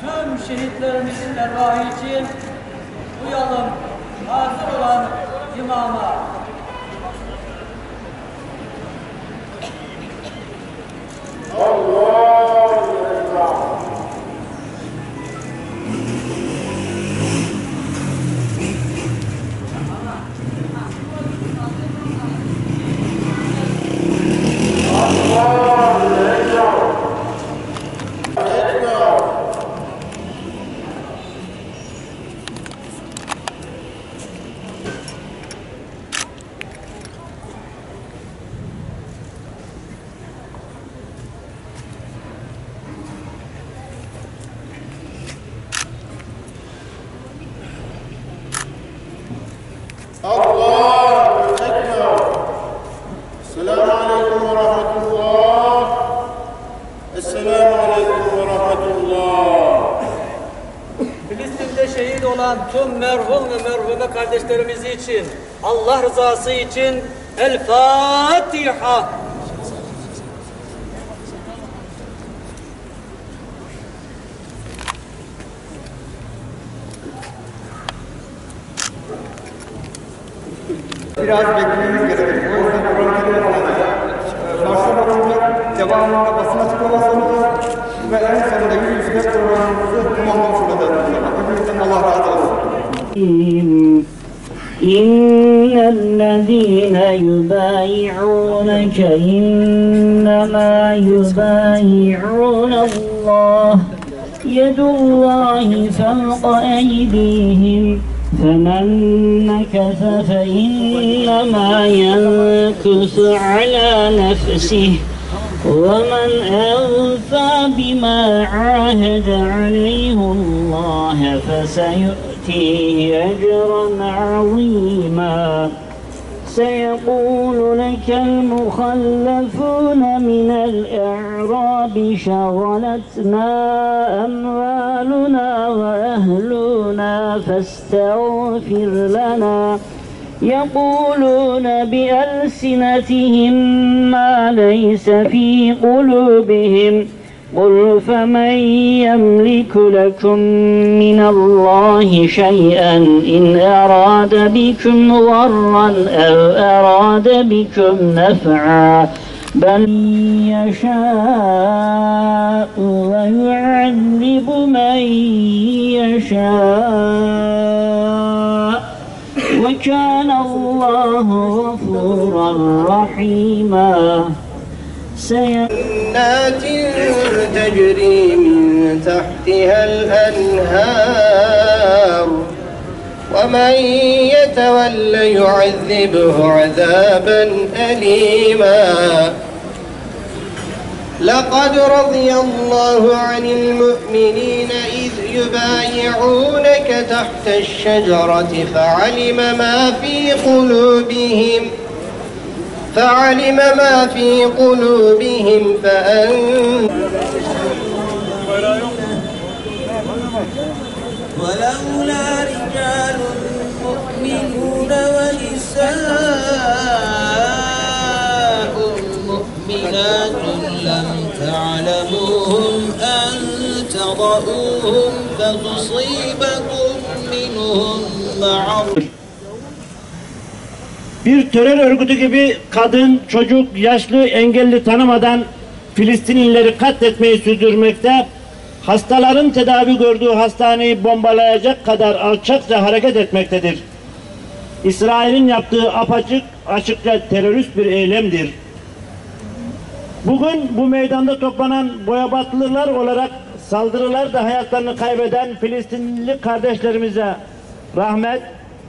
tüm şehitlerimizin ervahı için uyalım, hazır olan imama. Allahu Ekber. Esselamu Aleyküm ve Rahmetullah. Esselamu Aleyküm ve Rahmetullah. Filistin'de şehit olan tüm merhum ve merhume kardeşlerimiz için, Allah rızası için El Fatiha. Biraz beklememiz gerekiyor. O yüzden Kur'an-ı Kerim okuyacağız. Baştan okuyacak, devamında basın açıklaması olacak ve en sonunda yüzüstü programımızı tamamlamış olacağız. Hepinizden Allah razı olsun. إن الذين يبايعونك إنما يبايعون الله يد الله فوق أيديهم فمن نكث فإنما ينكث على نفسه ومن أوفى بما عاهد عليه الله فسيؤتيه أجرا عظيما سيقول لك المخلفون من الأعراب شغلتنا أموالنا وأهلنا فاستغفر لنا يقولون بألسنتهم ما ليس في قلوبهم قل فمن يملك لكم من الله شيئا إن أراد بكم ضرا أو أراد بكم نفعا بل يشاء ويعذب من يشاء وكان الله غفورا رحيما جنات تجري من تحتها الأنهار ومن يتول يعذبه عذابا أليما لقد رضي الله عن المؤمنين إذ يبايعونك تحت الشجرة فعلم ما في قلوبهم ولولا رجال مؤمنون ونساء مؤمنات لم تعلموهم أن تضعوهم فتصيبكم منهم معرة. Bir terör örgütü gibi kadın, çocuk, yaşlı, engelli tanımadan Filistinlileri katletmeyi sürdürmekte, hastaların tedavi gördüğü hastaneyi bombalayacak kadar alçakça hareket etmektedir. İsrail'in yaptığı açıkça terörist bir eylemdir. Bugün bu meydanda toplanan Boyabatlılar olarak saldırılarda hayatlarını kaybeden Filistinli kardeşlerimize rahmet,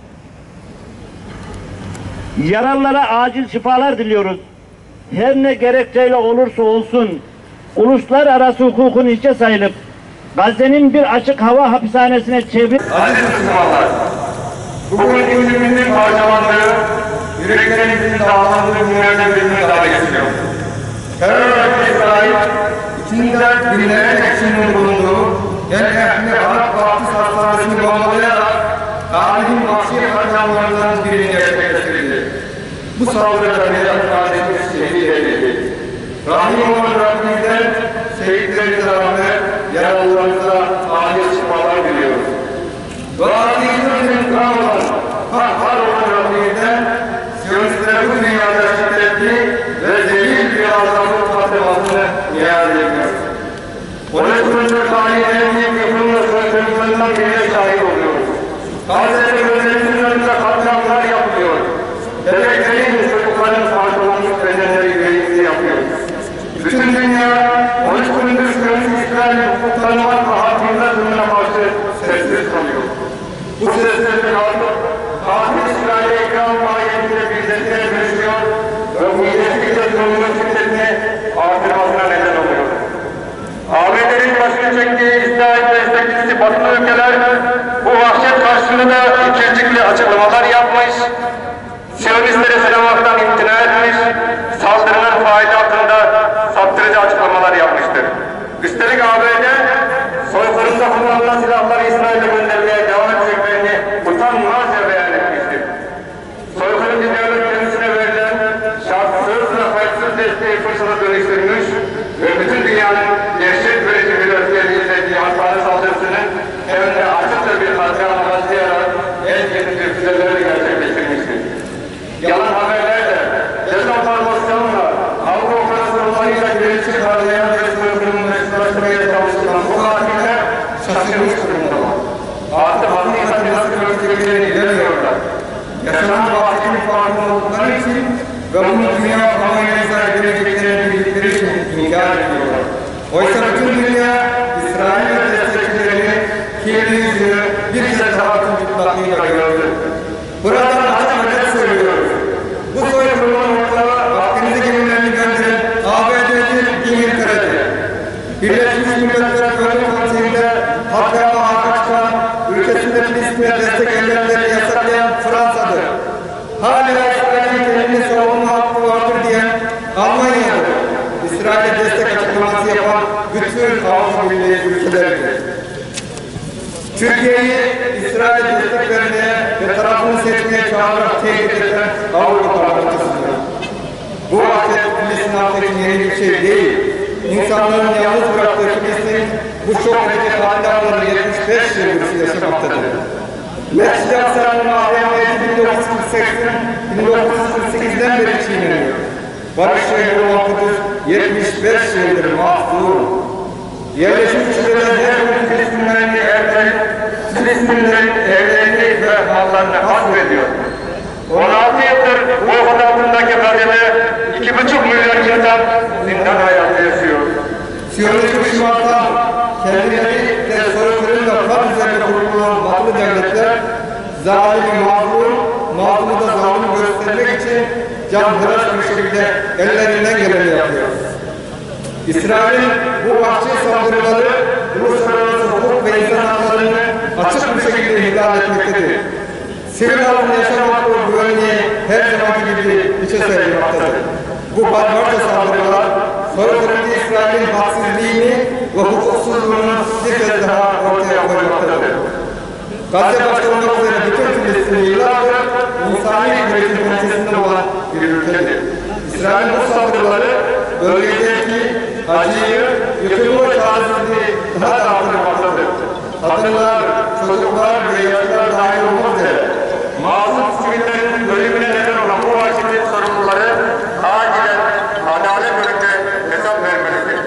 yaralılara acil şifalar diliyoruz. Her ne gerekçeyle olursa olsun uluslararası hukukun hiçe sayılıp Gazze'nin bir açık hava hapishanesine çevir. Aziz Müslümanlar, bugün günümüzün parçalandığı, yüreklerimizin dağlandığı günlerden birine daha geçiyor. Terör örgütü İsrail, içinde binlerce kişinin bulunduğu El Ehli Arap Vakfı Hastanesi'ni bombalayarak tarihin vahşi katliamlarından birini gerçekleştirdi. Bu saldırıda Vedat kardeşimiz şehit edildi. Rahim olan Rabbimizden şehitlerimize rahmet, yaralılarımıza kurumda tarihinin en büyük yapımla soykırımlarından birine şahit oluyoruz. Gazze'de gözlerimizin önünde katliamlar yapılıyor. Bebeklerin ve çocukların parçalanmış bedenleri yüreğimizi yapıyoruz. Bütün dünya 13 gündür sürmüş İsrail hukuk tanımak ve hakkında durumuna karşı sessiz kalıyor. Bu sessizlik artık katil İsrail'e ikram mahiyetinde bir desteğe dönüşüyor ve bu ilişkiyle durumun şiddetini artırmasına neden oluyor. ABD'nin başını çektiği İsrail destekçisi batılı ülkeler bu vahşet karşısında da ikircikli açıklamalar yapmış, Siyonistleri sınamaktan imtina etmiş, saldırının faili hakkında saptırıcı açıklamalar yapmıştır. Üstelik ABD, soykırımda kullanılan silahları İsrail'e göndermeye devam edeceklerini utanmazca beyan etmiştir. Soykırımcı devlet kendisine verilen şartsız ve kayıtsız desteği fırsata dönüştürmüş ve bütün dünyanın dehşet verici bir öfkeyle izlediği hastane saldırısının hem de açıkça bir katliama başlayarak en yenici füzelerle gerçekleştirmiştir. Yalan haberlerle, dezenformasyonla, Avrupa operasyonlarıyla geri çıkarlayan ve soykırımı meşrulaştırmaya çalışılan bu katiller şaşırmış durumdalar. Artık hakikaten nasıl gördüklerini bilemiyorlar. Yaşanan bahsettiği farkında oldukları için ve bunu dünya kamuoyuna izah edileceklerini bildikleri için inkar ediyorlar. Oysa bütün dünya İsrail ve destekçilerini kirli yüzünü bir kez daha tüm çıplaklığıyla gördü. Buradan açık net söylüyoruz. Bu soykırımın ortağı Akdeniz gemilerini gönderen ABD'nin İngiltere'dir. Birleşmiş Milletler Güvenlik Konseyi'nde katliama hakkı çıkan, ülkesinde Filistin'e destek eylemlerini yasaklayan Fransa'dır. Hala İsrail'in kendini savunma hakkı vardır diyen Almanya'dır. İsrail'e destek açıklaması yapan bütün Avrupa Birliği ülkelerdir. Türkiye'yi İsrail destek vermeye ve tarafını seçmeye çağırarak tehdit eden Avrupa Parlamentosu'dur. Bu vahşet Filistin halkı için yeni bir şey değil. İnsanların yalnız bıraktığı Filistin bu çok ülke katliamları 75 yıldır yaşamaktadır. Mescid-i Aksa'nın ABM'si 1948'den beri çiğneniyor. Barış şehri olan Kudüs 75 yıldır mahzur. Yerleşmiş ülkelerin her gün Filistinlerin evlerini ve mallarını hasrediyor. 16 yıldır bu ufak altındaki Gazze'de 2,5 milyon insan zindan hayatı yaşıyor. Siyonist düşmanlar kendileri de soykırımla kan üzerinde kurulan batılı devletler zalimi mazlumu da zalim göstermek için canhıraş bir şekilde ellerinden geleni yapıyor. İsrail'in bu vahşi saldırıları uluslararası hukuk ve insan haklarını açık bir şekilde ihlal etmektedir. Sivil halkın yaşam hakkı ve güvenliği her zamanki gibi içe sayılmaktadır. Bu barbarca saldırılar soykırımcı İsrail'in haksızlığını ve hukuksuzluğunu bir kez daha ortaya koymaktadır. Gazze başta olmak üzere bütün Filistinli yıllardır insani üretim pençesinde olan bir ülkedir. İsrail bu saldırıları bölgedeki acıyı, yıkımı ve çaresizliği daha da artırmaktadır. Kadınlar, çocuklar ve yaşlılar dahil olmak üzere masum sivillerin ölümüne neden olan bu vahşetin sorumluları acilen adalet önünde hesap vermelidir.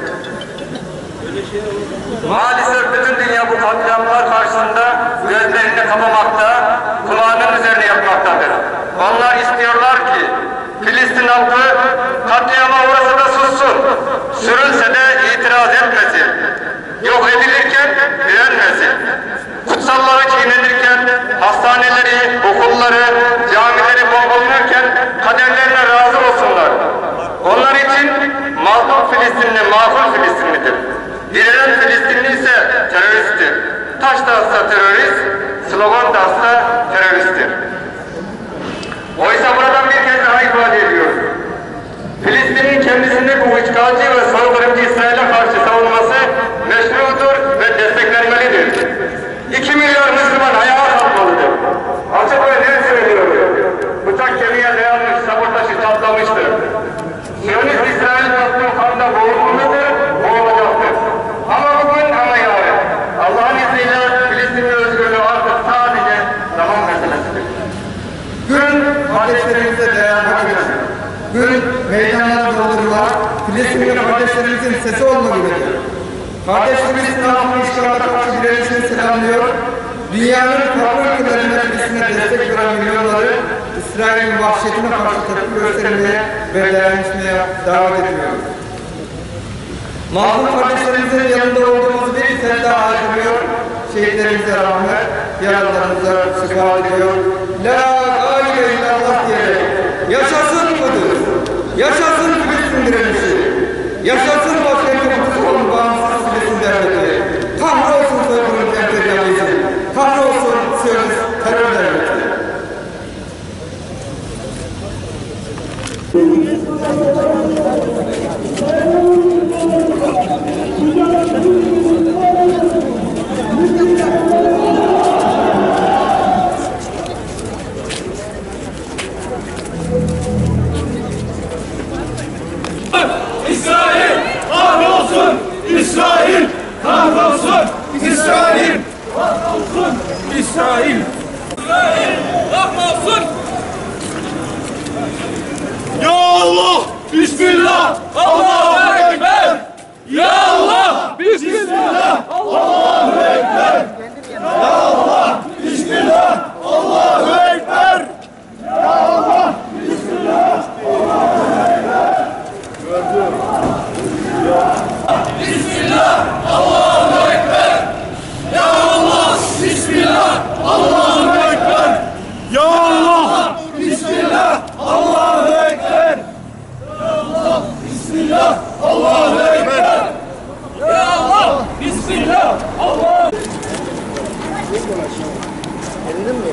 Maalesef bütün dünya bu katliamlar karşısında gözlerini kapamakta, kulağının üzerine yapmaktadır. Onlar istiyorlar ki Filistin halkı katliama uğrasa da sussun, sürülse de itiraz etmesin, yok edilirken direnmesin, kutsalları çiğnenirken, hastaneleri, okulları, camileri bombalanırken kaderlerine razı olsunlar. Onlar için mazlum Filistinli makul Filistinlidir. Direnen Filistinli ise teröristtir. Taş da atsa terörist, slogan da atsa teröristtir. Oysa buradan bir kez daha ifade ediyoruz. Filistin'in kendisinde bu işgalci ve soykırımcı İsrail'e karşı savunması meşrudur ve desteklenmelidir. 2 milyon Müslüman ayağa kalkmalıdır. Açık ve net söylüyorum. Bıçak kemiğe dayanmış, sabotajı çatlamıştır. Siyonist İsrail toplum kanında boğulmalıdır, boğulacaktır. Ama bugün ama yarın Allah'ın izniyle Filistin'in özgürlüğü artık sadece zaman meselesidir. Gün kardeşlerimize dayanmak için, gün meydanlara doldurmak, Filistinli kardeşlerimizin sesi olmak için. Kardeşlerimizin halkın işgalına karşı direnişini selamlıyor. Dünyanın farklı ülkelerinde Filistin'e destek veren milyonları İsrail'in vahşetine karşı tepki göstermeye ve dayanışmaya davet ediyoruz. Mazlum kardeşlerimizin yanında olduğumuzu bir kez daha haykırıyor. Şehitlerimize rahmet, yaralılarımıza şifa ediyor. La galibe illallah diyerek yaşasın Kudüs, yaşasın Filistin direnişi, yaşasın başkenti Kudüs olan bağımsız Filistin devleti. Kahrolsun soykırım emperyalizm, kahrolsun Siyonist terör devleti. İsrail kahrolsun! İsrail kahrolsun! İsrail kahrolsun! İsrail kahrolsun! Ya Allah! Bismillah! Allahu Ekber! Ya Allah! Bismillah! Allahu Ekber! Ya Allah! Bismillah! Allahu Ekber! Ya Allah! Bismillah! Allahu Ekber! Bismillah! Allahu Ekber! Ya Allah! Bismillah! Allahu Ekber! Ya Allah! Bismillah! Allahu Ekber! Ya Allah! Bismillah! Allahu Ekber! Ya Allah! Bismillah! Allahu Elinden mi?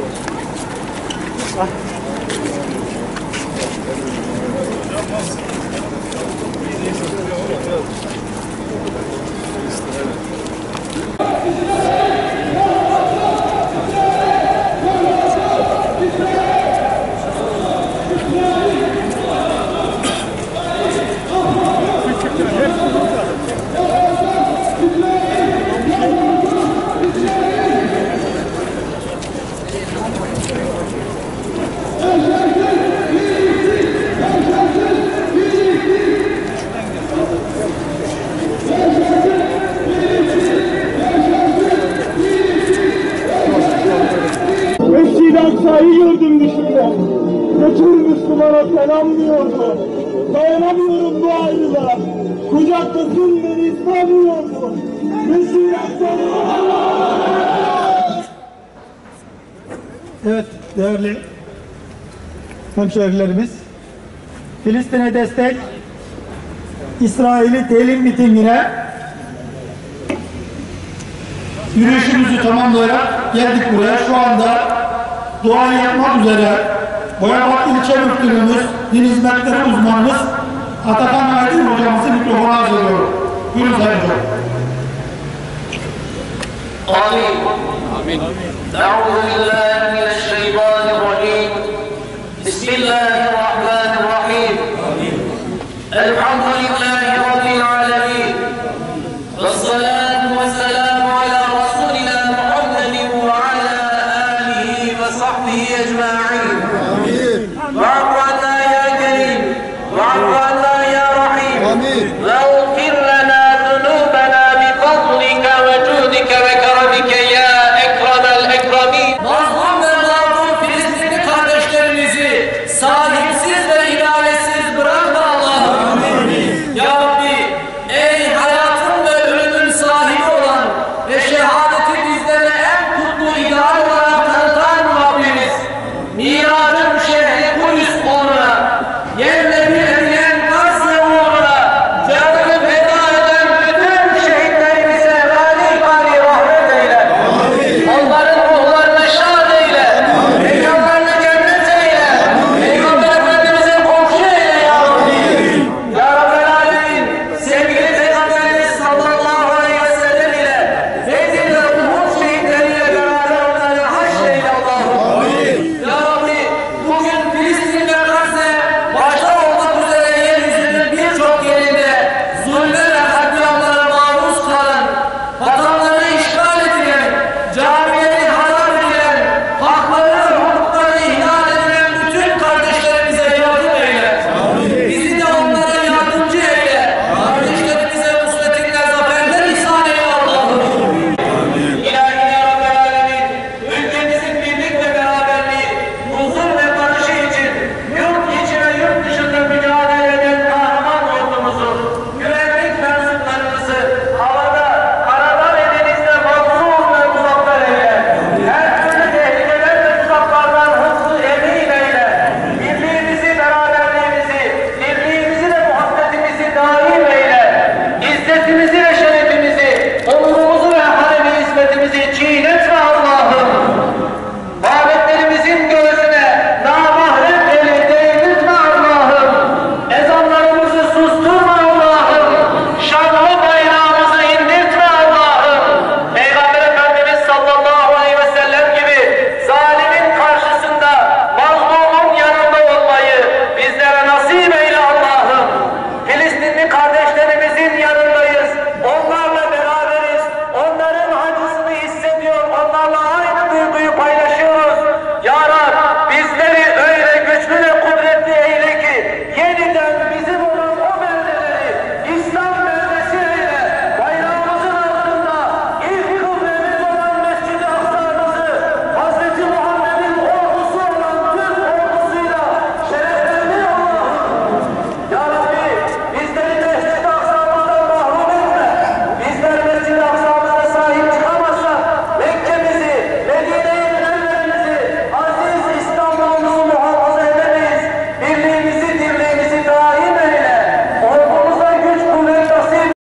Mescid-i Aksa'yı gördüm dışında. Götür Müslümana selam diyordu. Dayanamıyorum bu ayrılığa. Kucaklasın beni istemiyordu. Mescid-i Aksa'yı... Evet değerli hemşehrilerimiz, Filistin'e destek İsrail'i telim mitingine yürüyüşümüzü tamamlayarak geldik buraya. Şu anda dua yapmak üzere Boyabat İlçe Müftülüğümüz, din hizmetleri uzmanımız Atakan Aydın hocamızı mikrofona arz ediyorum. Buyurun Sayın Hocam. Amin. Amin. Euzu billahi mineşşeytanirracim. Bismillahirrahmanirrahim. Elhamdülillah.